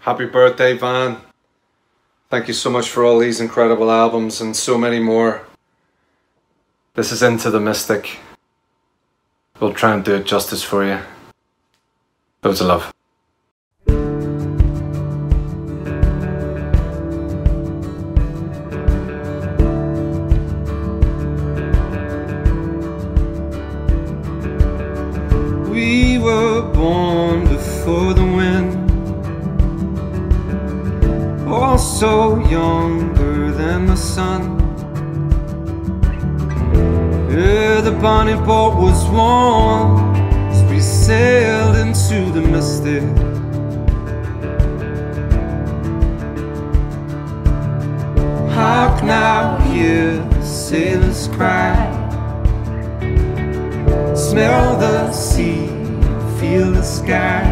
Happy birthday, Van. Thank you so much for all these incredible albums and so many more. This is Into the Mystic. We'll try and do it justice for you. Loads of love. We were born before the wind, also younger than the sun. Yeah, the bonnie boat was warm as we sailed into the mystic. Hark now, hear the sailors cry. Smell the sea, feel the sky.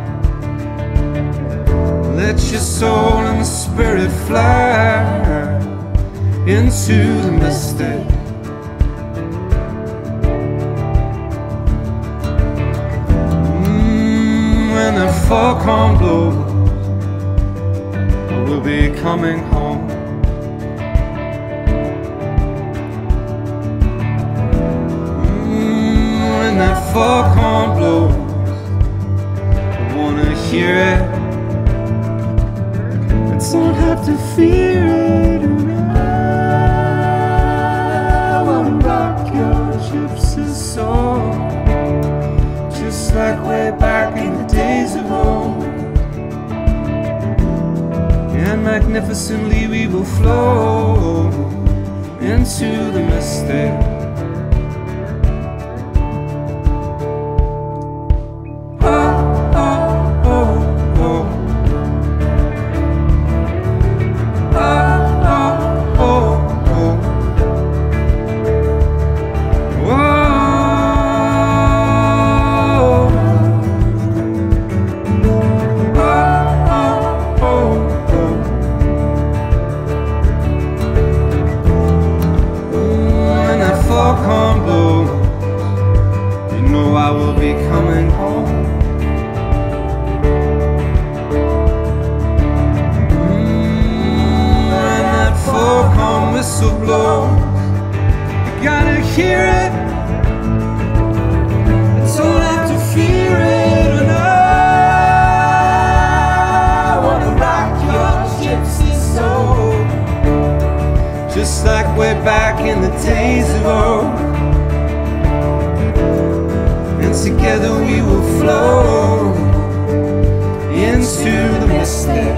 Let your soul and the spirit fly into the mystic. When the foghorn blows, we'll be coming home. When that foghorn blows, I wanna hear it. Don't have to fear it, and I wanna rock your gypsy soul, just like way back in the days of old. And magnificently we will flow into the mystic. Just like way back in the days of old. And together we will flow into the mystic.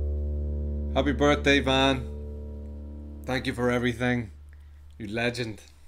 Happy birthday, Van. Thank you for everything. You legend.